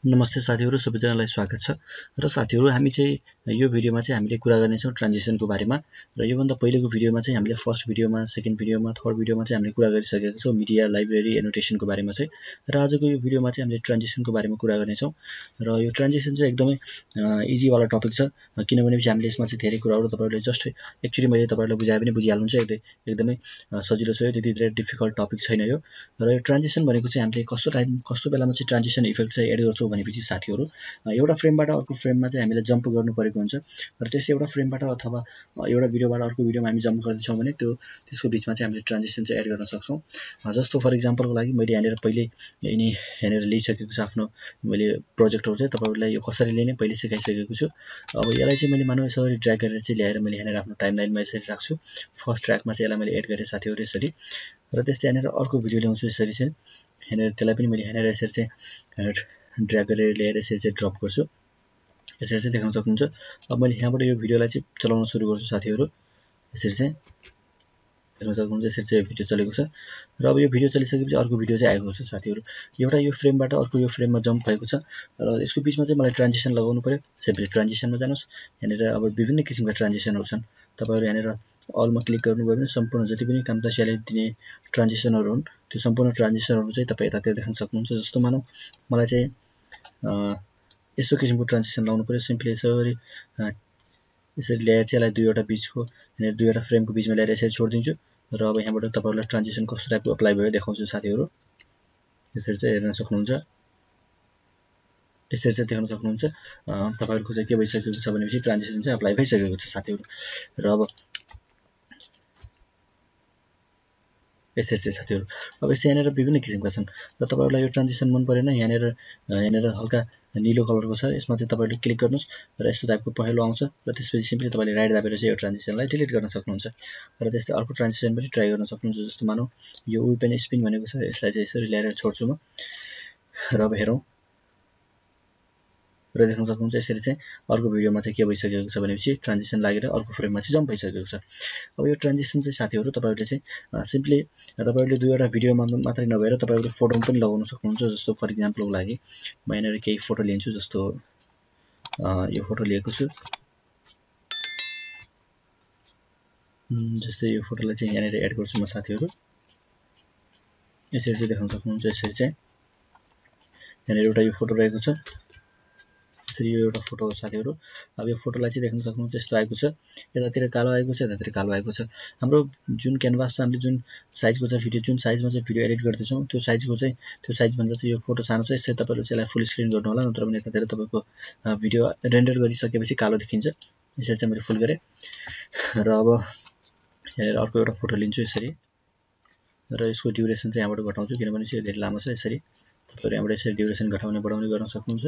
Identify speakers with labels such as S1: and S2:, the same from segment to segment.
S1: नमस्ते साथीहरु, सबैजनालाई स्वागत छ। र साथीहरु, हामी चाहिँ यो भिडियोमा चाहिँ हामीले कुरा गर्ने छौं ट्रान्जिसनको बारेमा। र यो भन्दा पहिलेको भिडियोमा चाहिँ हामीले फर्स्ट भिडियोमा, सेकेन्ड भिडियोमा, थर्ड भिडियोमा चाहिँ हामीले कुरा गरिसकेका छौं मिडिया, लाइब्रेरी, एनोटेसनको बारेमा चाहिँ। र आजको यो भिडियोमा चाहिँ हामीले ट्रान्जिसनको बारेमा कुरा गर्ने छौं। र यो ट्रान्जिसन चाहिँ एकदमै इजी वाला टपिक छ, किनभने हामीले यसमा चाहिँ धेरै कुराहरु तपाईहरुले जस्ट एक्चुअली मैले तपाईहरुलाई बुझाए पनि बुझिहाल्नुहुन्छ। एकदमै सजिलो छ, यो त्यति धेरै डिफिकल्ट टपिक छैन यो। र यो ट्रान्जिसन भनेको चाहिँ हामीले कस्तो बेलामा चाहिँ ट्रान्जिसन इफेक्ट चाहिँ एड गर्छौं भनेपछि साथीहरु, एउटा फ्रेमबाट अर्को फ्रेममा चाहिँ हामीले जम्प गर्नु परेको हुन्छ। र त्यस एउटा फ्रेमबाट अथवा एउटा भिडियोबाट अर्को भिडियोमा हामी जम्प गर्दै छौं भने त्यसको बीचमा चाहिँ हामीले ट्रान्जिसन चाहिँ एड गर्न सक्छौं। जस्तो फर एक्जाम्पलको लागि मैले यहाँनिर पहिले यिनी यहाँनिर लिइसकेको छु आफ्नो मैले प्रोजेक्टहरु चाहिँ तपाईहरुलाई यो कसरी लिने पहिले सिकाइसकेको छु। अब यसलाई चाहिँ मैले मानौ यसरी ड्र्याग गरेर चाहिँ ल्याएर मैले यहाँनिर आफ्नो टाइमलाइनमा यसरी राख्छु। फर्स्ट ट्र्याकमा चाहिँ यसलाई मैले एड गरे साथीहरु यसरी। र त्यस्तै यहाँनिर अर्को भिडियो ल्याउँछु यसरी चाहिँ यहाँनिर त्यसलाई पनि मैले यहाँनिर यसरी चाहिँ ड्र्याग गरेर ल्याएर यसरी चाहिँ ड्रप गर्छु। यसरी चाहिँ देख्न सक्नुहुन्छ। अब मैले यहाँबाट यो भिडियोलाई चाहिँ चलाउन सुरु गर्छु साथीहरु। यसरी चाहिँ देख्न सक्नुहुन्छ, यसरी चाहिँ भिडियो चलेको छ। र अब यो भिडियो चलिसकेपछि अर्को भिडियो चाहिँ आएको छ साथीहरु। एउटा यो फ्रेमबाट अर्को यो फ्रेममा जम्प भएको छ र यसको बीचमा चाहिँ मलाई ट्रान्जिसन लगाउनु पर्यो। सिम्पली ट्रान्जिसनमा जानुस्। यहाँनिर अब विभिन्न किसिमका ट्रान्जिसनहरु छन्। तपाईहरु यहाँनिर अलमा क्लिक गर्नुभयो भने सम्पूर्ण जति पनि कामतासियाले दिने ट्रान्जिसनहरु हुन् त्यो सम्पूर्ण ट्रान्जिसनहरु चाहिँ तपाई यतातिर देख्न सक्नुहुन्छ। जस्तो मानौ मलाई चाहिँ यस्तो किसिमको ट्रान्जिसन लाउनु पर्यो। सिम्पली यसरी ल्याएर चाहिँ यसलाई दुईवटा बीचको यहाँनिर दुईवटा फ्रेमको बीचमा ल्याएर यसरी छोड्दिन्छु। र अब यहाँबाट तपाईहरुलाई ट्रान्जिसन कस्तो टाइपको अप्लाई भयो देखाउँछु साथीहरु। यसरी चाहिँ हेर्न सक्नुहुन्छ। यसरी चाहिँ देख्न सक्नुहुन्छ। तपाईहरुको चाहिँ के भइसकेको छ भनेपछि ट्रान्जिसन चाहिँ अप्लाई भइसकेको छ साथीहरु। र अब यसरी चाहिँ साथीहरु अब यस्तै यहाँनिर विभिन्न किसिमका छन्। र तपाईहरुलाई यो ट्रान्जिसन मन परेन, यहाँनिर हल्का नीलो कलरको छ, यसमा चाहिँ तपाईहरुले क्लिक गर्नुस् र यस्तो टाइपको पहेँलो आउँछ। र त्यसपछि सिम्पली तपाईले राइट दाबेर चाहिँ यो ट्रान्जिसनलाई डिलिट गर्न सक्नुहुन्छ। र त्यस्तै अर्को ट्रान्जिसन पनि ट्राई गर्न सक्नुहुन्छ। जस्तो मानौ यो वेपन स्पिन भनेको छ, यसलाई चाहिँ यसरी ल्याएर छोड्छु म। र अब हेरौं। र देख्न सक्नुहुन्छ यसरी चाहिँ अर्को भिडियोमा चाहिँ के भइसकेको छ भनेपछि ट्रान्जिसन लागेर अर्को फ्रेममा चाहिँ जम्प भइसकेको छ। अब यो ट्रान्जिसन चाहिँ साथीहरु तपाईहरुले चाहिँ सिम्पली तपाईहरुले दुईवटा भिडियोमा मात्रै नभएर तपाईहरुले फोटोमा पनि लगाउन सक्नुहुन्छ। जस्तो फर एक्जाम्पलको लागि म यहाँनिर केही फोटो लिन्छु। जस्तो यो फोटो लिएको छु। जस्तै यो फोटोलाई चाहिँ यहाँनिर एड गर्छु म साथीहरु। यसरी चाहिँ देख्न सक्नुहुन्छ। यसरी चाहिँ यहाँनिर एउटा यो फोटो रहेको छ। यसरी यो एउटा फोटो हो साथीहरु। अब यो फोटोलाई चाहिँ देख्न सक्नुहुन्छ यस्तो आएको छ। यतातिर कालो आएको छ, यतातिर कालो आएको छ। हाम्रो जुन क्यानभास छ, हामीले जुन साइजको चाहिँ भिडियो जुन साइजमा चाहिँ भिडियो एडिट गर्दै छौं त्यो साइज भन्दा चाहिँ यो फोटो सानो छ। यसरी तपाईहरुले चाहिँ यसलाई फुल स्क्रिन गर्नु होला, नत्र भने यतातिर तपाईको भिडियो रेन्डर गरिसकेपछि कालो देखिन्छ। यसरी चाहिँ मैले फुल गरे। र अब यहाँनिर अर्को एउटा फोटो लिन्छु यसरी। र यसको ड्युरेसन चाहिँ यहाँबाट घटाउँछु किनभने यो धेरै लामो छ। यसरी तपाईहरु यहाँबाट यसरी ड्युरेसन घटाउने बढाउने गर्न सक्नुहुन्छ।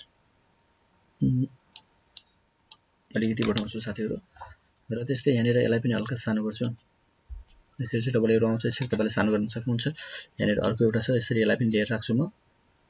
S1: अलिकति बढाउँछु साथीहरु। र त्यस्तै यहाँनिर यसलाई पनि हल्का सानो गर्छु। यसरी चाहिँ तपाईले आउँछ, यसरी तपाईले सानो गर्न सक्नुहुन्छ। यहाँनिर अर्को एउटा छ, यसरी यसलाई पनि लिएर राख्छु म।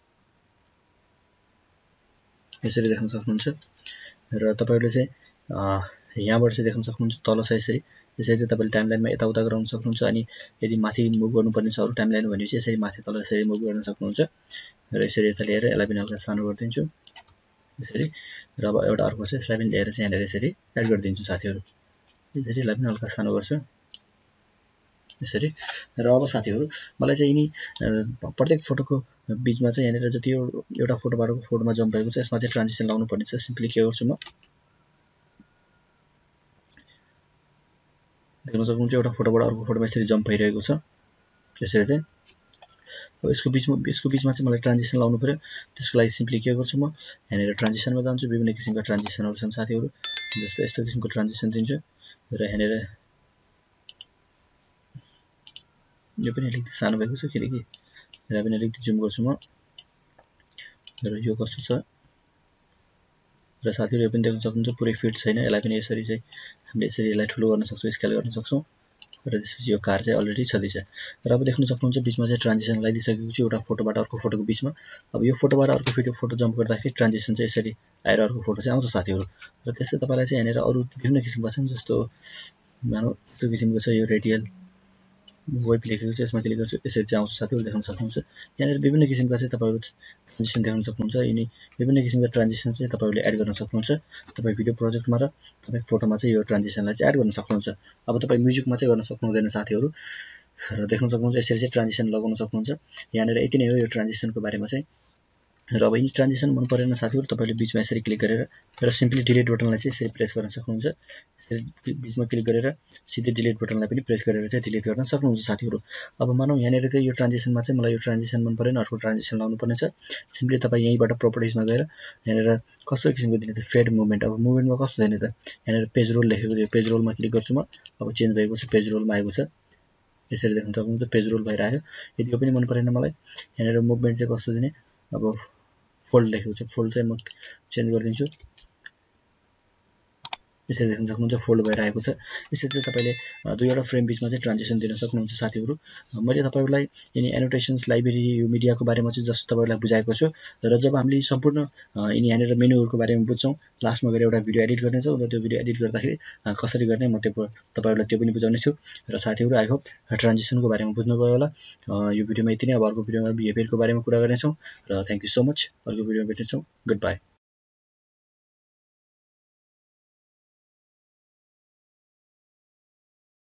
S1: यसरी देख्न सक्नुहुन्छ। र तपाईहरुले चाहिँ यहाँबाट चाहिँ देख्न सक्नुहुन्छ तल छ यसरी। यसरी चाहिँ तपाईले टाइमलाइनमा यताउता गराउन सक्नुहुन्छ। अनि यदि माथि मुभ गर्नुपर्ने छ अरु टाइमलाइन भनेपछि यसरी माथि तल यसरी मुभ गर्न सक्नुहुन्छ। र यसरी यता लिएर यसलाई पनि हल्का सानो गर्दिन्छु यसरी। र अब एउटा अर्को छ, यसलाई पनि लिएर चाहिँ यहाँनिर यसरी एड गरिदिन्छु साथीहरु। यसरी यसलाई पनि हल्का सानो गर्छु यसरी। र अब साथीहरु मलाई चाहिँ यिनी प्रत्येक फोटोको बीचमा चाहिँ यहाँनिर जति एउटा फोटोबाट फोटोमा जम्प भएको छ यसमा चाहिँ ट्रान्जिसन लाउनु पर्ने छ। सिम्पली के गर्छु म देख्न सक्नुहुन्छ एउटा फोटोबाट अर्को फोटोमा यसरी जम्प भइरहेको छ। यसरी चाहिँ अब यसको बीचमा चाहिँ मलाई ट्रान्जिसन लाउनु पर्यो। त्यसको लागि सिम्पली के गर्छु म यहाँनिर ट्रान्जिसनमा जान्छु। विभिन्न किसिमका ट्रान्जिसनहरु छन् साथीहरु। जस्तो यस्तो किसिमको ट्रान्जिसन दिन्छु। र यहाँनिर यो पनि अलिकति सानो भएको छ किनकि यसलाई पनि अलिकति जुम गर्छु म। र यो कस्तो छ। र साथीहरु यो पनि देख्न सक्नुहुन्छ पुरै फिट छैन। यसलाई पनि यसरी चाहिँ हामीले यसरी यसलाई ठुलो गर्न सक्छौं, स्केल गर्न सक्छौं। र त्यसपछि यो कार चाहिँ अलरेडी छँदैछ। र अब देख्न सक्नुहुन्छ बीचमा चाहिँ ट्रान्जिसन लगाइदिसकेको छु एउटा फोटोबाट अर्को फोटोको बीचमा। अब यो फोटोबाट अर्को फोटो जम्प गर्दाखेरि ट्रान्जिसन चाहिँ यसरी आएर अर्को फोटो चाहिँ आउँछ साथीहरु। र त्यसै तपाईलाई चाहिँ यहाँनिर अरु विभिन्न किसिमका छन्। जस्तो मानौ त्यो किसिमको छ यो रेडियल वेब लेखेको छ यसमा क्लिक गर्छु यसरी चाहिँ आउँछ साथीहरु देख्न सक्नुहुन्छ यहाँनिर विभिन्न किसिमका चाहिँ तपाईहरु ट्रान्जिसन देख्न सक्नुहुन्छ यिनी विभिन्न किसिमका ट्रान्जिसन चाहिँ तपाईहरुले एड गर्न सक्नुहुन्छ तपाई भिडियो प्रोजेक्टमा र तपाई फोटोमा चाहिँ यो ट्रान्जिसनलाई चाहिँ एड गर्न सक्नुहुन्छ अब तपाई म्युजिकमा चाहिँ गर्न सक्नुहुँदैन साथीहरु र देख्न सक्नुहुन्छ यसरी चाहिँ ट्रान्जिसन लगाउन सक्नुहुन्छ यहाँनिर यति नै हो यो ट्रान्जिसनको बारेमा चाहिँ र अब यिनी ट्रान्जिसन मन परेन साथीहरु तपाईले बीचमा यसरी क्लिक गरेर र सिम्पली डिलिट बटनलाई चाहिँ यसरी प्रेस गर्न सक्नुहुन्छ बीचमा क्लिक गरेर सिधै डिलिट बटनलाई पनि प्रेस गरेर चाहिँ डिलिट गर्न सक्नुहुन्छ साथीहरु अब मानौ यहाँनिरको यो ट्रान्जिसनमा चाहिँ मलाई यो ट्रान्जिसन मन परेन अर्को ट्रान्जिसन लाउनु पर्ने छ सिम्पली तपाई यहीबाट प्रोपर्टिजमा गएर यहाँनिर कस्तो किसिमको दिने त फेड मुभमेन्ट अब मुभमेन्टमा कस्तो दिने त यहाँनिर पेज रोल लेखेको छ पेज रोलमा क्लिक गर्छु म अब चेन्ज भएको छ पेज रोलमा आएको छ यसरी देख्न सक्नुहुन्छ पेज रोल भइरायो यदि यो पनि मन परेन मलाई यहाँनिर मुभमेन्ट चाहिँ कस्तो दिने अब फोल्ड लेखेको छ फोल्ड चाहिँ म चेन्ज गरिदिन्छु यसरी देख्न सक्नुहुन्छ फोल्ड भइरहेको छ यसरी चाहिँ तपाईले दुईवटा फ्रेम बीचमा चाहिँ ट्रान्जिसन दिन सक्नुहुन्छ साथीहरु मैले तपाईहरुलाई यिनी एनोटेशन्स लाइब्रेरी यो मिडियाको बारेमा चाहिँ जस्तो तपाईहरुलाई बुझाएको छु र जब हामीले सम्पूर्ण यिनी यहाँनिर मेनुहरुको बारेमा बुझ्छौं लास्टमा गएर एउटा भिडियो एडिट गर्ने छौं र त्यो भिडियो एडिट गर्दाखेरि कसरी गर्ने म त्यो तपाईहरुलाई त्यो पनि बुझाउने छु र साथीहरु आई होप ट्रान्जिसनको बारेमा बुझ्नुभयो होला यो भिडियोमा यति नै अब अर्को भिडियोमा बिहेभियरको बारेमा कुरा गर्ने छौं र थ्यांक यू सो मच अर्को भिडियोमा भेट्नेछौं गुड बाइ